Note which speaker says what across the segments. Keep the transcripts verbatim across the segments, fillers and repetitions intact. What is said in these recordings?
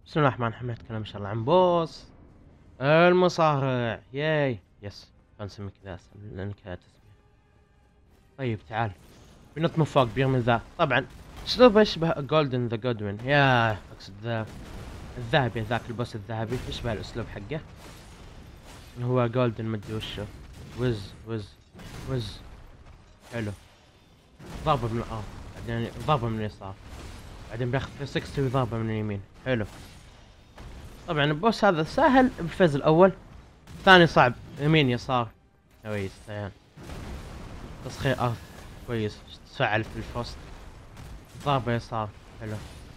Speaker 1: بسم الله الرحمن الرحيم. نتكلم ان شاء الله عن بوس المصارع. ياي يس، خلنا نسمي كذا اسهل لان كذا تسمية. طيب تعال، بينط من فوق بيرمي ذا. طبعا اسلوبه يشبه جولدن ذا جودوين. يا اقصد ذا الذهبي، ذاك البوس الذهبي يشبه الاسلوب حقه. هو جولدن مدري وشو. وز وز وز حلو. ضربة من الارض، بعدين ضربة من اليسار، بعدين بياخذ ثلاثمية وستين وضربة من اليمين. حلو. طبعا البوس هذا سهل بالفيز الاول، الثاني صعب. يمين يسار كويس. يعني تسخير ارض كويس، تفعل في الفوست. ضربة يسار حلو.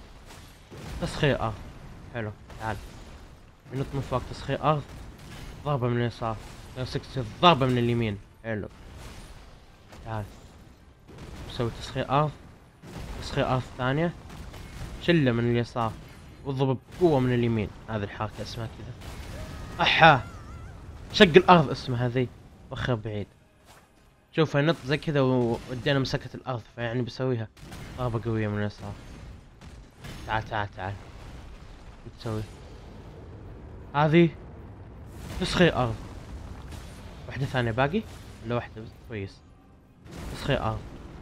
Speaker 1: تسخير ارض حلو. تعال ينط من فوق، تسخير ارض، ضربة من اليسار، ضربة من اليمين. حلو. تعال نسوي تسخير ارض، تسخير ارض ثانية، شلة من اليسار، واضرب بقوة من اليمين. هذه الحركة اسمها كذا. احا، شق الارض اسمها ذي، وخر بعيد. شوف ينط زي كذا ودينا مسكت الارض، فيعني بسويها ضربة قوية من اليسار. تعال تعال تعال، شو تسوي؟ هذه تسخير ارض. واحدة ثانية باقي ولا واحدة بس؟ كويس. تسخير ارض،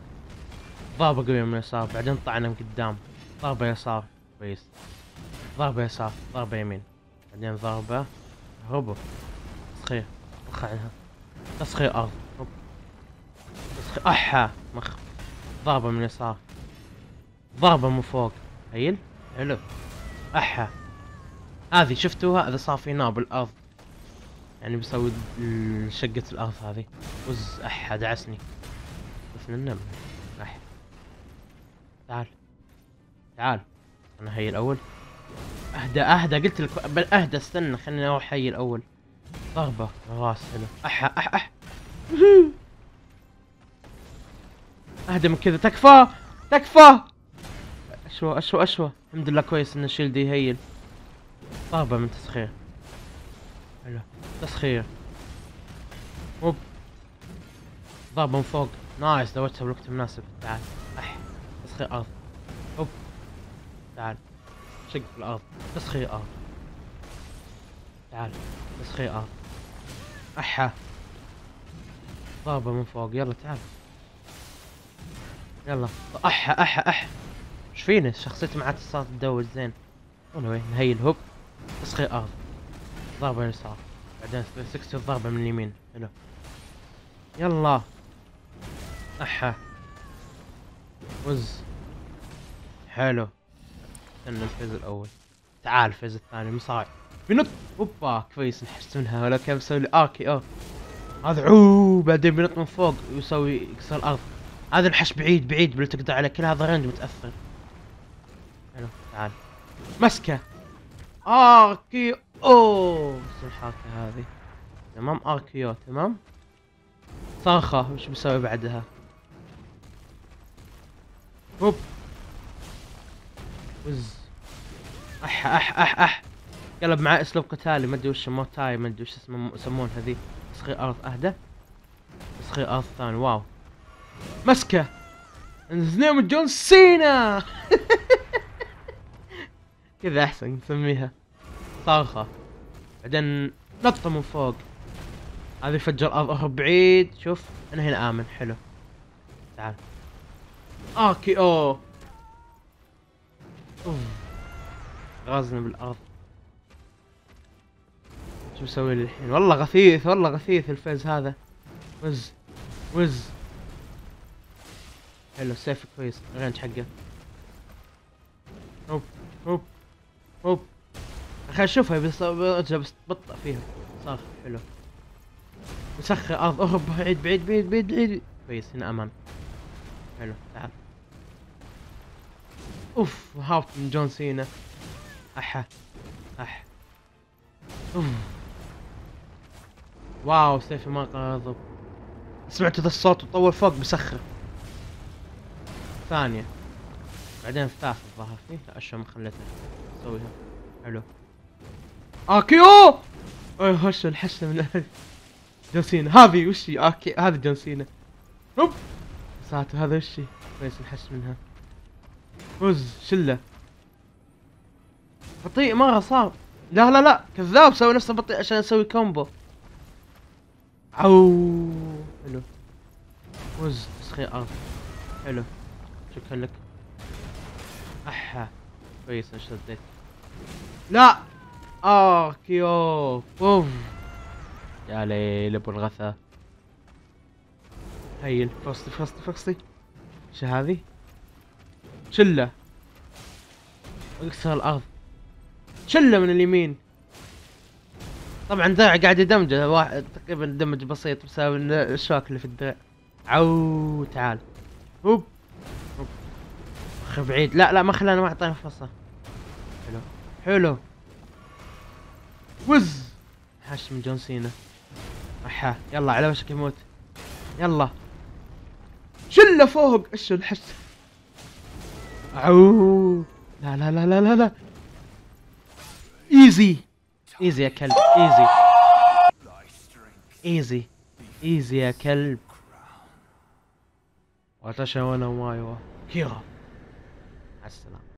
Speaker 1: ضربة قوية من اليسار، بعدين طعنة من قدام، ضربة يسار كويس، ضربة يسار، ضربة يمين، بعدين ضربة هوبو. تسخير، وخ عنها. تسخير ارض هوب. تسخير احا مخ، ضربة من اليسار، ضربة من فوق. هيل حلو. احا، هذه شفتوها؟ هذا صار في نار بالارض، يعني بسوي شقة الارض هذه. وز احا دعسني بس من النم. اح تعال تعال، انا هي الاول. اهدى اهدى قلت لك بل اهدى، استنى خليني اروح هي الاول. ضربة راس حلو. احا اح اح اهدى من كذا، تكفى تكفى. اشوى اشوى اشوى. الحمد لله كويس ان شيلدي يهيل. ضربة من تسخير حلو. تسخير هوب، ضربة من فوق. نايس، دوتها بالوقت المناسب. تعال اح، تسخير ارض هوب. تعال شق في الارض، تسخير ارض. تعال تسخير ارض احا، ضربة من فوق. يلا تعال يلا. احا احا احا. ايش فيني؟ شخصيتي معاه صارت تدوج زين. anyway نهيل هوب. تسخير ارض، ضربة من اليسار، بعدين ستين ضربة من اليمين. حلو. يلا احا وز حلو. استنى الفيز الاول، تعال الفيز الثاني مصارع بنط. اوبا كويس، نحس منها. ولا كيف بسوي لي اركي او هذا عو، بعدين بنط من فوق ويسوي يكسر الارض. هذا الحش بعيد بعيد بتقدر على كل هذا رينج متاثر. حلو. تعال مسكه اركي او، بس الحركه هذه تمام. اركيو تمام. صرخه وش بسوي بعدها؟ هوب وز اح اح اح اح. قلب معاه اسلوب قتالي، ما ادري وش موتاي، ما ادري وش اسمه يسمون هذي. تسخير ارض اهدى، تسخير ارض ثاني. واو مسكه نزنيم جون سينا. كذا احسن نسميها. صرخة، بعدين نطة من فوق. هذه فجر الارض، اهرب بعيد. شوف انا هنا امن. حلو. تعال اركي او اوف، غازنا بالارض. شو بسوي لي الحين؟ والله غثيث، والله غثيث الفيز هذا. وز وز حلو. السيف كويس، الرينج حقه. هوب هوب هوب. اخي اشوفها بس بس تبطأ فيها. صار حلو. مسخر ارض، اهرب بعيد بعيد بعيد بعيد بعيد. كويس هنا امان. حلو. تعال اوف، هاوت من جون سينا. احا اح اوف. واو سيفي ما غضب. سمعت ذا الصوت وطول فوق بسخر. ثانية، بعدين الثالث الظاهر فيه. لا اشياء ما خليتها اسويها. حلو. اكيو اي هش الحشة من جون سينا. هذه وشي اكي، هذا جون سينا. هوب ساتر، هذا وشي. كويس الحش منها. فوز شلة. بطيء مرة صار. لا لا لا كذاب، سوي نفسه بطيء عشان اسوي كومبو. عو حلو. وز تسخين ارض. حلو. شكرا لك. احا كويس انا شديت. لا اه كيو اوف. يا ليل ابو الغثا. هيل فرصتي فرصتي فرصتي. شو هذي؟ شلة. اكسر الارض. شلة من اليمين. طبعا درع قاعد يدمجه، واحد تقريبا دمج بسيط بسبب الشوك اللي في الدرع. عو تعال. هوب هوب. اخ بعيد. لا لا ما خلانا ما اعطينا فرصة. حلو حلو. وز حش من جون سينا. احا يلا على وشك يموت. يلا شله فوق. ايش الحش. عو لا لا لا لا لا لا. ايزي ايزي يا كلب. ايزي ايزي ايزي يا كلب. واتشا وانا مايوا كيرا. مع السلامة.